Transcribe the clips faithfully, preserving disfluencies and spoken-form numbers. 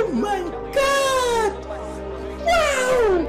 my God! Wow!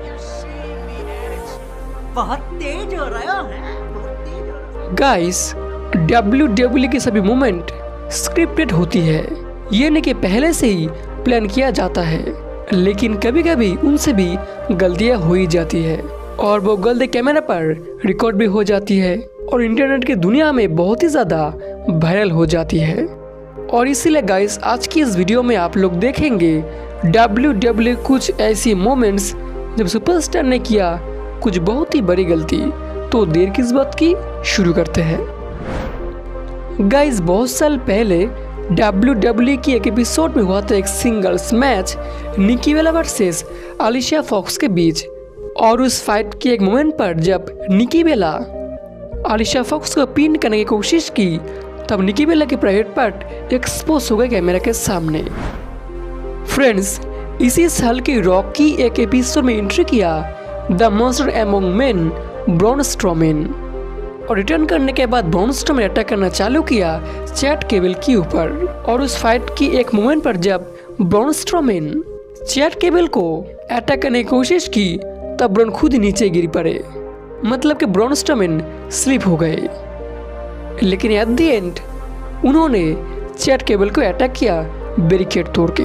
बहुत तेज हो रहा है, बहुत तेज हो रहा है। गाइस, डब्ल्यू डब्ल्यू की सभी मूवमेंट स्क्रिप्टेड होती है, ये नहीं कि पहले से ही प्लान किया जाता है, लेकिन कभी कभी उनसे भी गलतियां हो ही जाती है और वो गलती कैमरा पर रिकॉर्ड भी हो जाती है और इंटरनेट की दुनिया में बहुत ही ज़्यादा वायरल हो जाती है। और इसीलिए गाइस, आज की इस वीडियो में आप लोग देखेंगे डब्ल्यू डब्ल्यू कुछ ऐसी मोमेंट्स जब सुपरस्टार ने किया कुछ बहुत ही बड़ी गलती। तो देर किस बात की, शुरू करते हैं। गाइस, बहुत साल पहले डब्ल्यू डब्ल्यू की एक एपिसोड में हुआ था एक singles match Nikki Bella versus Alicia Fox के बीच। और उस फाइट के एक मोमेंट पर जब निकी बेला अलिशिया फॉक्स को पिन करने की कोशिश की, तब निकी बेला के प्राइवेट पार्ट एक्सपोज हो गए कैमरा के सामने। फ्रेंड्स, इसी साल की रॉक की एक एपिसोड में एंट्री किया the monster among men Braun Strowman और रिटर्न करने के बाद ब्रॉन स्ट्रोमैन अटैक करना चालू किया चैट केबल के ऊपर। और उस फाइट की एक मोमेंट पर जब ब्रॉन स्ट्रोमैन चैट केबल को अटैक करने की कोशिश की, तब ब्रॉन खुद ही नीचे गिर पड़े, मतलब कि ब्रॉन स्ट्रोमैन स्लिप हो गए। लेकिन एट द एंड उन्होंने चैट केबल को अटैक किया बैरिकेड तोड़ के।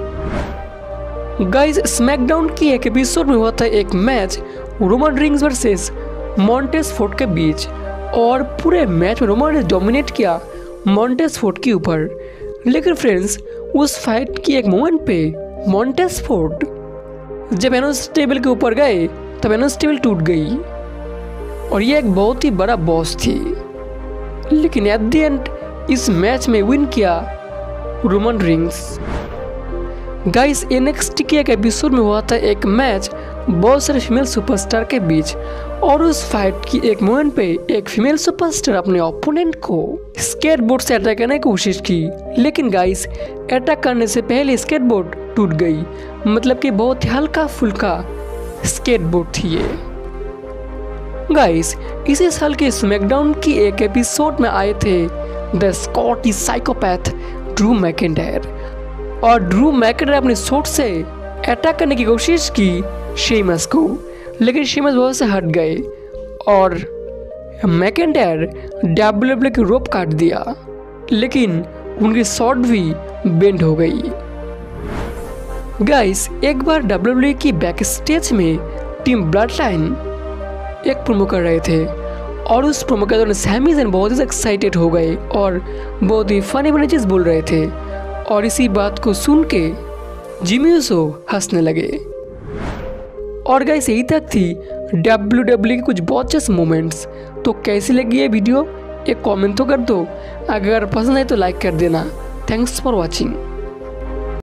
गाइस, स्मैकडाउन की एक एपिसोड में हुआ था एक match Roman Reigns versus Montez Ford के बीच और पूरे मैच में रोमन ने डोमिनेट किया मॉन्टेज फोर्ड के ऊपर। लेकिन फ्रेंड्स, उस फाइट की एक मोमेंट पे मॉन्टेज फोर्ड जब एनोस टेबल के ऊपर गए तब एनोस टेबल टूट गई और ये एक बहुत ही बड़ा बॉस थी। लेकिन एट द एंड इस मैच में विन किया रोमन रिंग्स। गाइस, एनएक्सटी के एक एपिसोड में हुआ था एक मैच बहुत सारे फीमेल सुपरस्टार के बीच और उस फाइट की एक मोमेंट पे एक फीमेल सुपरस्टार अपने ओपोनेंट को स्केटबोर्ड से अटैक करने की कोशिश की। लेकिन गाइस, अटैक करने से पहले स्केटबोर्ड टूट गई, मतलब कि बहुत ही हल्का फुल्का स्केटबोर्ड थी ये। गाइस, इसी साल के स्मैकडाउन की एक एपिसोड में आए थे the Scottish psychopath Drew McIntyre और ड्रू मैकिंटायर अपने शॉट से अटैक करने की कोशिश की शेमस को, लेकिन शेमस वहाँ से हट गए और मैकिंटायर डब्ल्यू डब्ल्यू की रोप काट दिया, लेकिन उनकी शॉट भी बेंड हो गई। गाइस, एक बार डब्ल्यू डब्ल्यू की बैक स्टेज में टीम ब्लडलाइन एक प्रोमो कर रहे थे और उस प्रोमो के दौरान सैमी ज़ैन बहुत ही एक्साइटेड हो गए और बहुत ही फनी फनी चीज़ बोल रहे थे और इसी बात को सुन के जिमी ऊसो हंसने लगे। और गाइस, यही तक थी डब्ल्यू डब्ल्यू की कुछ बहुत अच्छे मोमेंट्स। तो कैसी लगी ये वीडियो, एक कमेंट तो कर दो। अगर पसंद आए तो लाइक कर देना। Thanks for watching.